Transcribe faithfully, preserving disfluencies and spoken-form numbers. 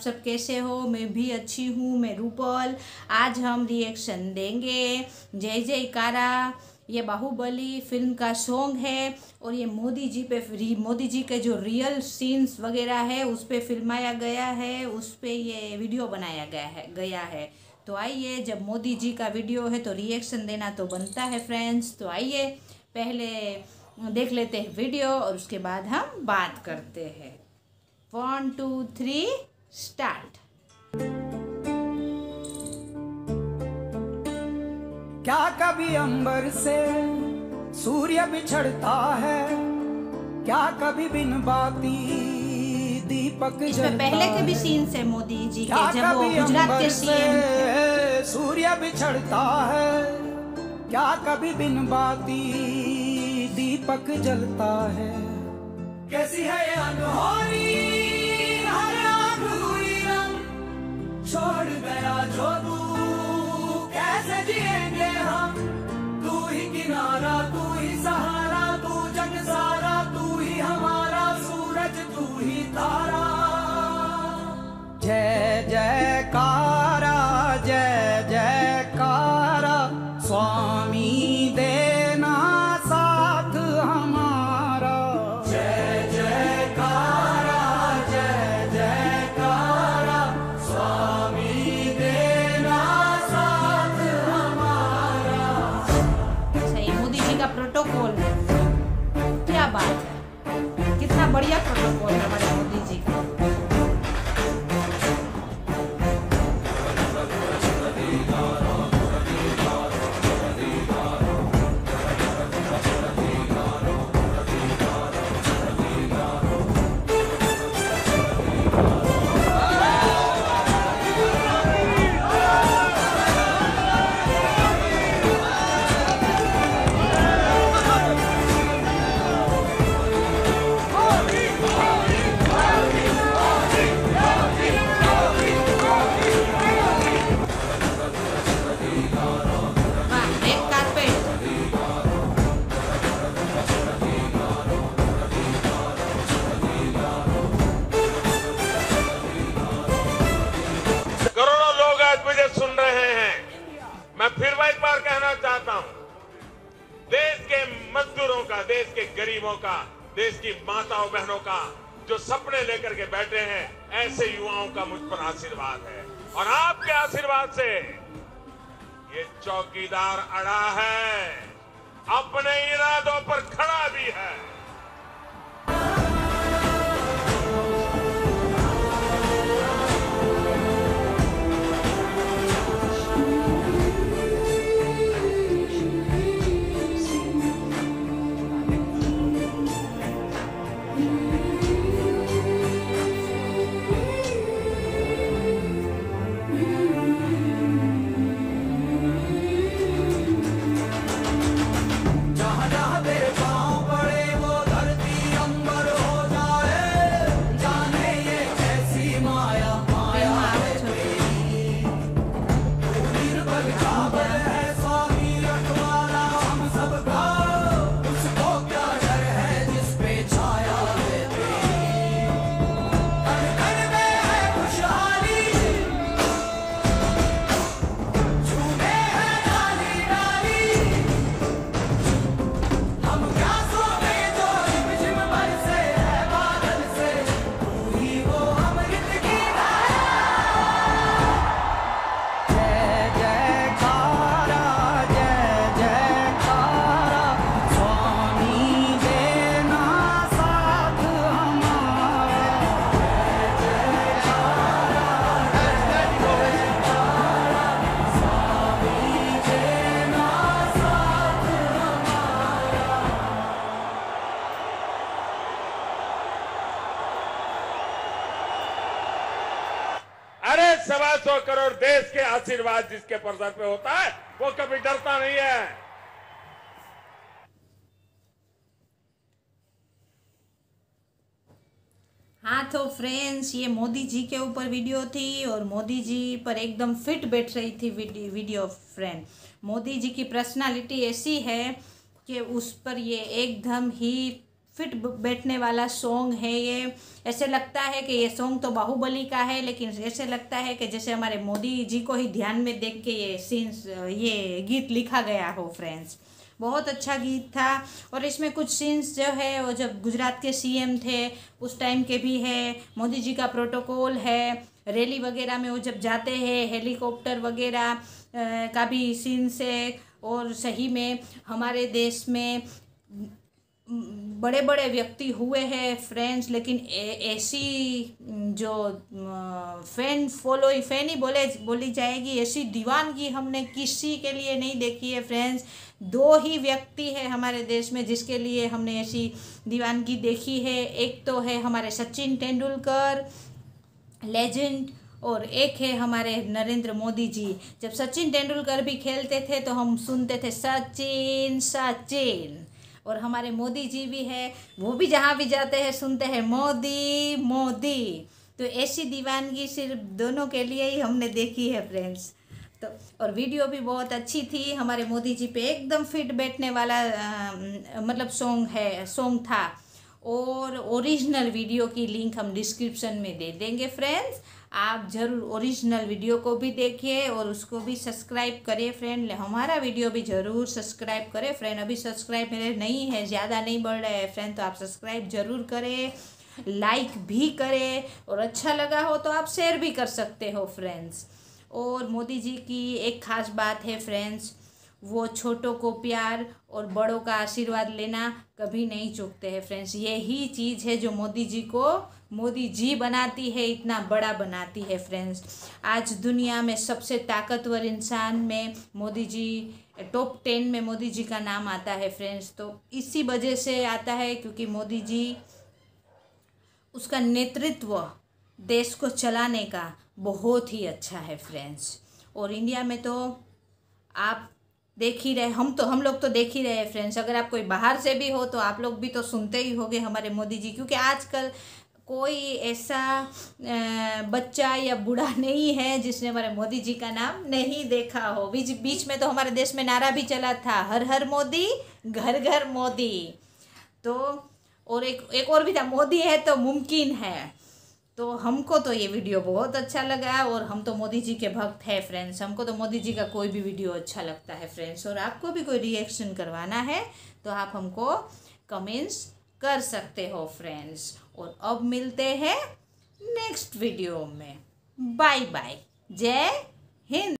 सब कैसे हो? मैं भी अच्छी हूँ। मैं रूपल। आज हम रिएक्शन देंगे जय जयकारा। ये बाहुबली फिल्म का सॉन्ग है और ये मोदी जी पे मोदी जी के जो रियल सीन्स वगैरह है उस पे फिल्माया गया है, उस पे ये वीडियो बनाया गया है गया है तो आइए, जब मोदी जी का वीडियो है तो रिएक्शन देना तो बनता है फ्रेंड्स। तो आइए पहले देख लेते हैं वीडियो और उसके बाद हम बात करते हैं। One two three start. क्या कभी अंबर से सूर्य बिछड़ता है? क्या कभी बिन बाती दीपक इसमें पहले के भी सीन्स है मोदी जी के, जब वो गुजरात के सीएम थे। सूर्य बिछड़ता है, क्या कभी बिन बाती दीपक जलता है? कैसी है ये अनहोनी हर आँख हुई रंग, छोड़ गया जो तू कैसे जिएंगे हम? तू ही किनारा, तू ही सहारा, तू जग सारा, तू ही हमारा सूरज, तू ही तारा। जय जयकारा, जय जयकारा, स्वामी देना साथ हमारा। जय जयकारा, जय जयकारा, स्वामी देना साथ हमारा। अच्छा, ये मोदी जी का प्रोटोकॉल है, क्या बात है, कितना बढ़िया प्रोटोकॉल है हमारे मोदी जी का। सुन रहे हैं, मैं फिर एक बार कहना चाहता हूं, देश के मजदूरों का, देश के गरीबों का, देश की माताओं बहनों का जो सपने लेकर के बैठे हैं, ऐसे युवाओं का मुझ पर आशीर्वाद है और आपके आशीर्वाद से ये चौकीदार अड़ा है, अपने इरादों पर खड़ा भी है। सवा सौ करोड़ देश के आशीर्वाद जिसके सर पे होता है वो कभी डरता नहीं है। हाँ तो फ्रेंड्स, ये मोदी जी के ऊपर वीडियो थी और मोदी जी पर एकदम फिट बैठ रही थी वीडियो। फ्रेंड, मोदी जी की पर्सनालिटी ऐसी है कि उस पर ये एकदम ही फिट बैठने वाला सॉन्ग है ये। ऐसे लगता है कि ये सॉन्ग तो बाहुबली का है, लेकिन ऐसे लगता है कि जैसे हमारे मोदी जी को ही ध्यान में देख के ये सीन्स ये गीत लिखा गया हो फ्रेंड्स। बहुत अच्छा गीत था। और इसमें कुछ सीन्स जो है वो जब गुजरात के सीएम थे उस टाइम के भी है, मोदी जी का प्रोटोकॉल है, रैली वगैरह में वो जब जाते हैं, हेलीकॉप्टर वगैरह का भी सीन्स है। और सही में हमारे देश में बड़े बड़े व्यक्ति हुए हैं फ्रेंड्स, लेकिन ऐसी जो फैन फॉलो फैन ही बोले बोली जाएगी, ऐसी दीवानगी हमने किसी के लिए नहीं देखी है फ्रेंड्स। दो ही व्यक्ति है हमारे देश में जिसके लिए हमने ऐसी दीवानगी देखी है। एक तो है हमारे सचिन तेंदुलकर लेजेंड, और एक है हमारे नरेंद्र मोदी जी। जब सचिन तेंदुलकर भी खेलते थे तो हम सुनते थे सचिन सचिन, और हमारे मोदी जी भी है, वो भी जहाँ भी जाते हैं सुनते हैं मोदी मोदी। तो ऐसी दीवानगी सिर्फ दोनों के लिए ही हमने देखी है फ्रेंड्स। तो और वीडियो भी बहुत अच्छी थी, हमारे मोदी जी पे एकदम फिट बैठने वाला आ, मतलब सॉन्ग है सॉन्ग था। और ओरिजिनल वीडियो की लिंक हम डिस्क्रिप्शन में दे देंगे फ्रेंड्स, आप ज़रूर ओरिजिनल वीडियो को भी देखिए और उसको भी सब्सक्राइब करिए फ्रेंड। हमारा वीडियो भी ज़रूर सब्सक्राइब करें फ्रेंड। अभी सब्सक्राइब मेरे नहीं है, ज़्यादा नहीं बढ़ रहा है फ्रेंड, तो आप सब्सक्राइब ज़रूर करें, लाइक भी करें, और अच्छा लगा हो तो आप शेयर भी कर सकते हो फ्रेंड्स। और मोदी जी की एक ख़ास बात है फ्रेंड्स, वो छोटों को प्यार और बड़ों का आशीर्वाद लेना कभी नहीं चूकते हैं फ्रेंड्स। यही चीज़ है जो मोदी जी को मोदी जी बनाती है, इतना बड़ा बनाती है फ्रेंड्स। आज दुनिया में सबसे ताकतवर इंसान में मोदी जी टॉप टेन में मोदी जी का नाम आता है फ्रेंड्स। तो इसी वजह से आता है क्योंकि मोदी जी उसका नेतृत्व देश को चलाने का बहुत ही अच्छा है फ्रेंड्स। और इंडिया में तो आप देख ही रहे, हम तो हम लोग तो देख ही रहे हैं फ्रेंड्स। अगर आप कोई बाहर से भी हो तो आप लोग भी तो सुनते ही होंगे हमारे मोदी जी, क्योंकि आजकल कोई ऐसा बच्चा या बूढ़ा नहीं है जिसने हमारे मोदी जी का नाम नहीं देखा हो। बीच बीच में तो हमारे देश में नारा भी चला था, हर हर मोदी घर घर मोदी। तो और एक एक और भी था, मोदी है तो मुमकिन है। तो हमको तो ये वीडियो बहुत अच्छा लगा, और हम तो मोदी जी के भक्त हैं फ्रेंड्स। हमको तो मोदी जी का कोई भी वीडियो अच्छा लगता है फ्रेंड्स। और आपको भी कोई रिएक्शन करवाना है तो आप हमको कमेंट्स कर सकते हो फ्रेंड्स। और अब मिलते हैं नेक्स्ट वीडियो में। बाय बाय, जय हिंद।